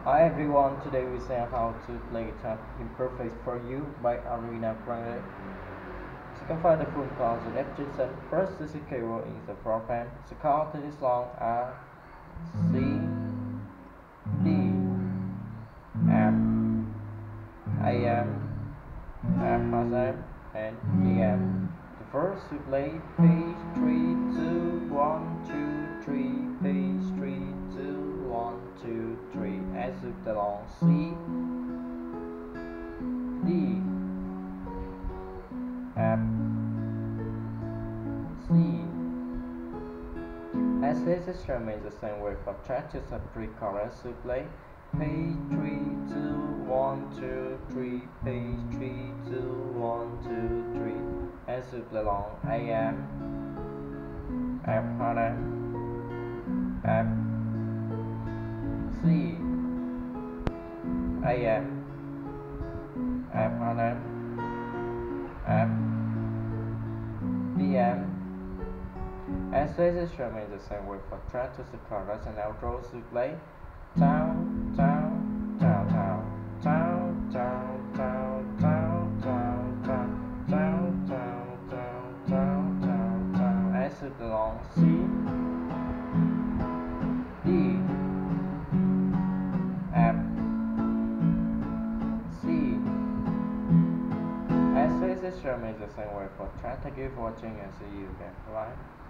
Hi everyone, today we say how to play guitar imperfect for you by Ariana Grande. So you can find the full chords and F7. First is the keyboard in the fourth hand. The chord is long A, C, D, F, A M, F plus M, and D M. The first we play page 3, 2, 1, 2, 3, page 3, 2, 1, 2, 3. As with the long C, D, F, C. As this instrument is the same way for churches and pre-chorus, we play page 3, 2, 1, 2, 3, page 3, 2, 1, 2, 3. As we play along A M, F M, F, C, A M, F M, F, D M. As this instrument is the same way for churches, chorus, and outros, we play down, down, down, down, down, down, down, down, down, down, down, down, down, down, down, down. As with the long C, D, F, C. As this instrument is the same way for chart. Thank you for watching and see you again. Bye.